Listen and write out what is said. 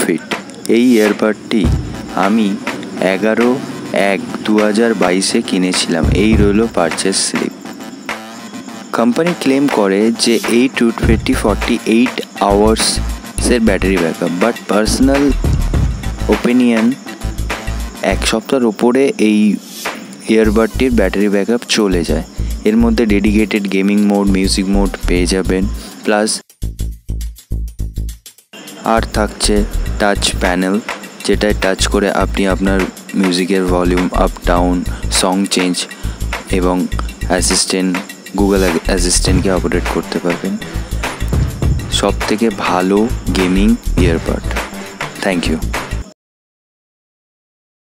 Fit. এই ইয়ারবাডটি আমি 11/1/2022 কিনেছিলাম। এই রইল পারচেস স্লিপ। কোম্পানি ক্লেম করে যে এই টুথফিটটি 48 আওয়ার্সের battery backup, but personal opinion 1 সপ্তাহের ওপরে এই ইয়ারবাডটির ব্যাটারি ব্যাকআপ চলে যায়। এর মধ্যে dedicated gaming mode, music mode পেয়ে যাবেন, প্লাস আর থাকছে টাচ প্যানেল, যেটায় টাচ করে আপনি আপনার মিউজিকের volume up down, song change এবং গুগল অ্যাসিস্ট্যান্টকে অপারেট করতে পারবেন। সব থেকে ভালো গেমিং ইয়ারবাড। Thank you.